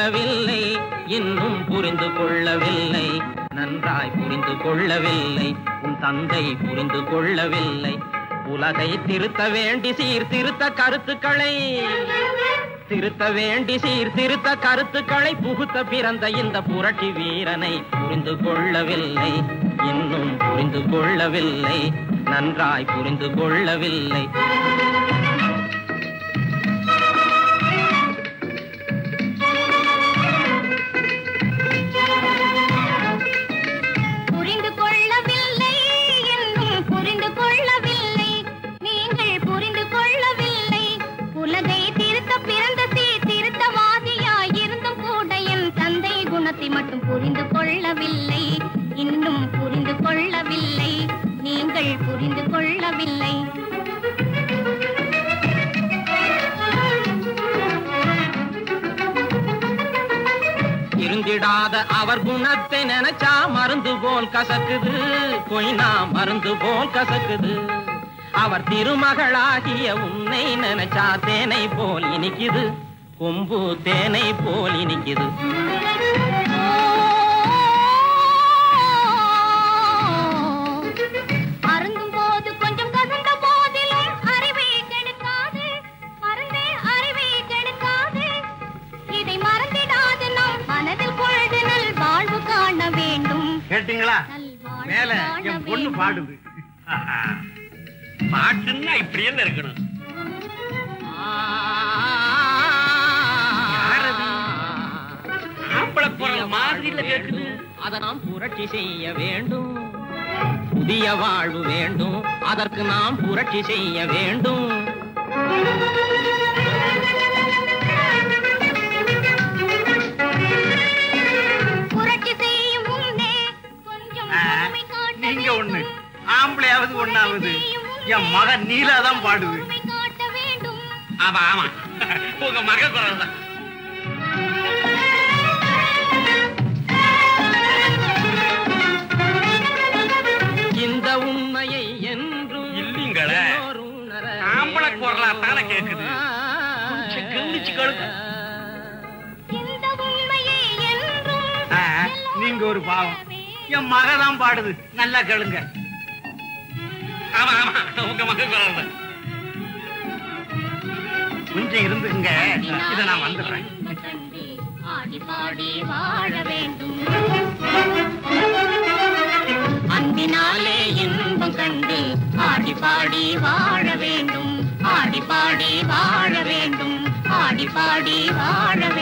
கொள்ளவில்லை, இன்னும் புரிந்து கொள்ளவில்லை, நன்றாய் புரிந்து கொள்ளவில்லை, உன் தந்தை புரிந்து கொள்ளவில்லை. உலகை திருத்த வேண்டி சீர்திருத்த கருத்துக்களை சீர்திருத்த கருத்துக்களை புகுத்த பிறந்த இந்த புரட்சி வீரனை புரிந்து கொள்ளவில்லை, இன்னும் புரிந்து கொள்ளவில்லை, நன்றாய் புரிந்து கொள்ளவில்லை. புரிந்து கொள்ளவில்லை, இன்னும் புரிந்து கொள்ளவில்லை, நீங்கள் புரிந்து கொள்ளவில்லை. உலகை திருத்த பிறந்த திருத்தவாதியாயிருந்தும் கூட என் தந்தை குணத்தை மட்டும் புரிந்து கொள்ளவில்லை, இன்னும் புரிந்து கொள்ளவில்லை, நீங்கள் புரிந்து கொள்ளவில்லை. இருந்திடாத அவர் குணத்தை நினைச்சா மருந்து போல் கசக்குது, கொய்னா மருந்து போல் கசக்குது. அவர் திருமகளாகிய உன்னை நினைச்சா தேனை போல் இனிக்குது, கொம்பு தேனை போல் இனிக்குது. அருந்தும் போது கொஞ்சம் கசந்த போதிலும் அறிவை கெடுக்காது, மறந்தே அறிவை கெடுக்காது. இதை மறந்திடாது நம் மனதில் கொள்து நல் வாழ்வு காண வேண்டும். கேட்டீங்களா? மேல என் பொண்ணு பாடுது. பாட்டுன்னா இப்படி என்ன இருக்கணும்? அதை நாம் புரட்சி செய்ய வேண்டும், புதிய வாழ்வு வேண்டும், அதற்கு நாம் புரட்சி செய்ய வேண்டும். புரட்சி செய்யும் முன்னே கொஞ்சம் நீங்க ஒண்ணு ஆம்பளையாவது ஒண்ணாவது என் மகன் நீலாதான் பாடுது. காட்ட வேண்டும். ஆமா ஆமா, உங்க மக குரல் தான். இந்த உண்மையை என்றும் இல்லீங்களே, ஆம்பளை குரலா தானே கேக்குது. இந்த உண்மையை என்றும் நீங்க ஒரு பாவம், என் மகதான் பாடுது. நல்லா கேளுங்க. ஆமா ஆமா, உங்க மக குரல் தான். கொஞ்சம் இருந்துங்க, இதை நான் வந்துடுறேன். ஆடி பாடி வாழ வேண்டும், அன்பினாலே இன்பம் கண்டு ஆடி பாடி வாழ வேண்டும், ஆடி பாடி வாழ வேண்டும், ஆடி பாடி வாழ வேண்டும்.